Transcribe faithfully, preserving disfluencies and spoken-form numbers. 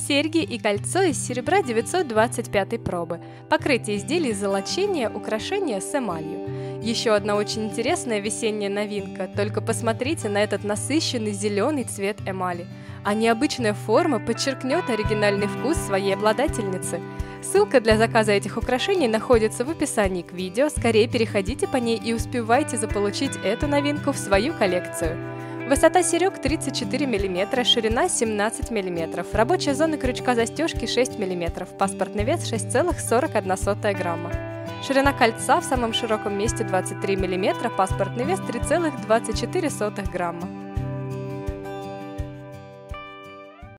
Серьги и кольцо из серебра девятьсот двадцать пятой пробы. Покрытие изделий из золочения, украшения с эмалью. Еще одна очень интересная весенняя новинка. Только посмотрите на этот насыщенный зеленый цвет эмали. А необычная форма подчеркнет оригинальный вкус своей обладательницы. Ссылка для заказа этих украшений находится в описании к видео. Скорее переходите по ней и успевайте заполучить эту новинку в свою коллекцию. Высота серег тридцать четыре миллиметра, ширина семнадцать миллиметров, рабочая зона крючка застежки шесть миллиметров, паспортный вес шесть целых сорок одна сотая грамма. Ширина кольца в самом широком месте двадцать три миллиметра, паспортный вес три целых двадцать четыре сотых грамма.